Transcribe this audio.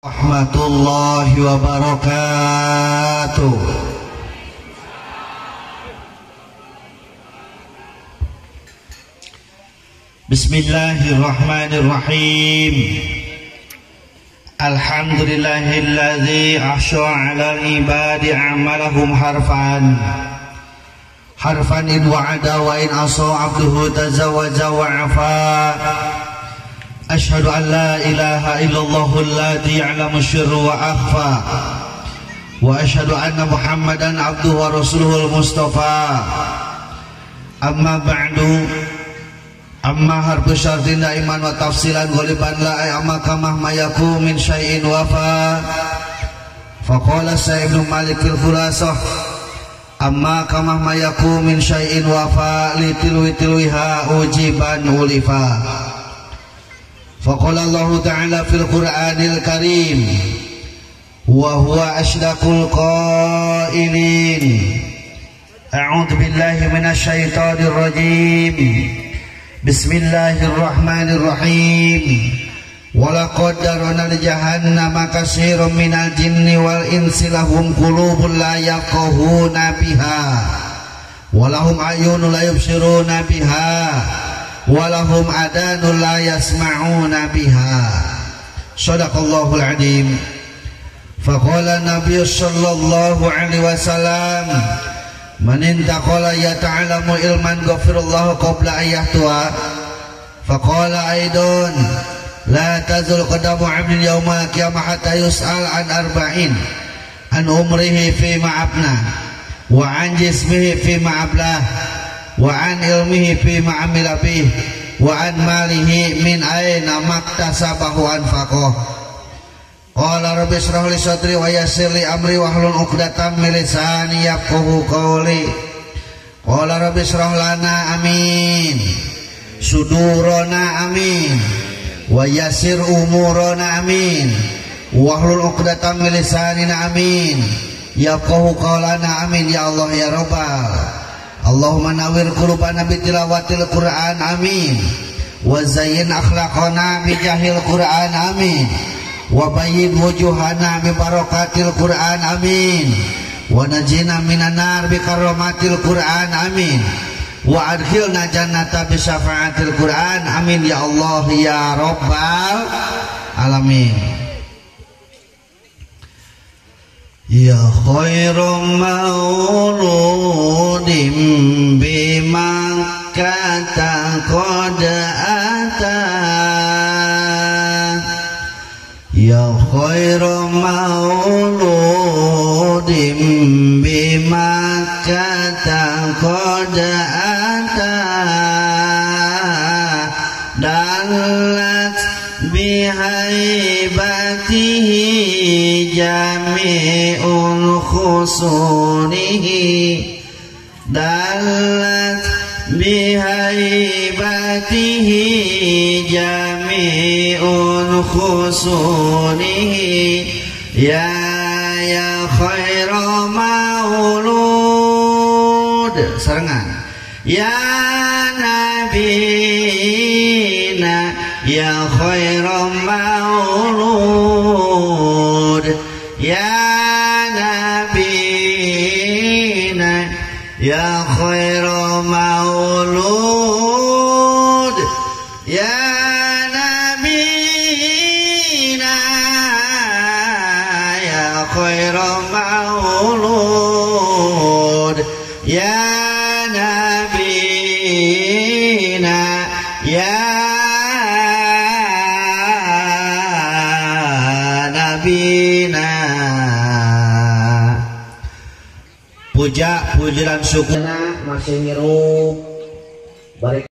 Warahmatullahi wabarakatuh. Bismillahirrahmanirrahim. Alhamdulillahilladzi ahsha 'alal ibadi a'malahum harfan in wa'ada wa in asa 'abduhu tazawaja wa 'afa. Ashhadu an la ilaha illallah alladhi ya'lamu sirra wa akhfa wa ashhadu anna Muhammadan abduhu wa rasuluhul mustafa. Amma ba'du, amma harfu syartin iman wa tafsilan ghaliban la amma kama mayaku min syai'in wafa. Faqala Sayyidul Malikul Khulasah amma kama mayaku min syai'in wafa litilwiha ujiban ulifa. Faqala Allah Ta'ala fil Qur'anil Karim wa huwa ashdaqul qailin. A'udzu billahi minasy syaithanir rajim. Bismillahirrahmanirrahim. Wa laqad darana li jahannama katsiran minal jinni wal insi lahum qulubun la yafqahuna biha wa lahum a'yunun la yubsiruna biha walahum adanun la yasma'una biha. Shadaqallahul adzim. Faqala Nabi sallallahu alaihi wasallam man intaqala yata'alamu ilman ghafirallahu qabla ayyahtuha. Faqala aidan la tazul qadamu 'abdin yawmal qiyamah hatta yus'al an arba'in an umrihi fi ma'abna wa an jismihi fi ma'ablah wa an ilmihi fi ma'amila bih wa an malihi min aina maktasabahu anfaqah. Qala rabbi israh li sadri wa yassir li amri wahlul 'uqdatam min lisani yafqahu qawli. Qala rabbi israh lana amin sudurana amin wa yassir umurana amin wahlul 'uqdatam min lisanina amin yafqahu qawlana amin ya Allah ya rabbal. Allahumma nawwir qulubana bi tilawatil Qur'an amin wa zayyin akhlaqana bi jahil Qur'an amin wa bayyin wujuhana bi barakatil Qur'an amin wa najina minan nar bi karamatil Qur'an amin wa adkhilna jannata bi syafaatil Qur'an amin ya Allah ya rabbal alamin. Ya khairum mauludin bimakkata qad ata. Ya khairum mauludin bimakkata qad ata. Dalat bihaibatihi jami'ul khusunihi. Dalat bihaibatihi jami'ul khusunihi. Ya khairu maulud serengan. Ya nabina ya khairu maulud. Ya nabina ya khairu maulud. Ya nabina ya khairu maulud. Ya nabina ya nabina. Puja pujian syukur masih ngirup.